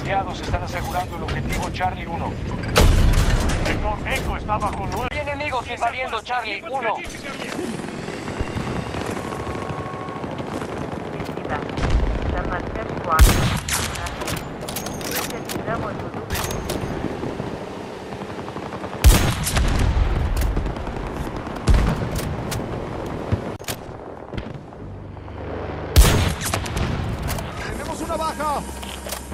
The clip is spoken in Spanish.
aliados están asegurando el objetivo Charlie 1. Eco está bajo 9. Hay enemigos invadiendo Charlie 1. ¡Tenemos una baja!